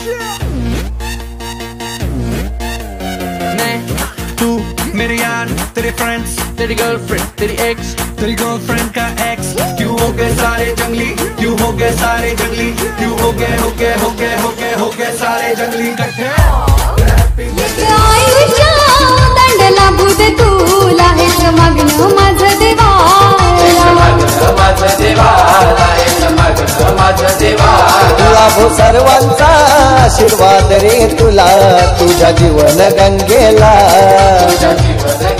तू मेरे यार, तेरे फ्रेंड्स, तेरी गर्लफ्रेंड, तेरी एक्स, तेरी गर्लफ्रेंड का एक्स, क्यों हो गए सारे जंगली, क्यों हो गए सारे जंगली, क्यों हो गए सारे जंगली इकट्ठे। दंडला बुध तुला हे समग्न माझं देवा लाभो सर्वांचा आशीर्वाद रे तुला, तुझ्या जीवन गंगेला।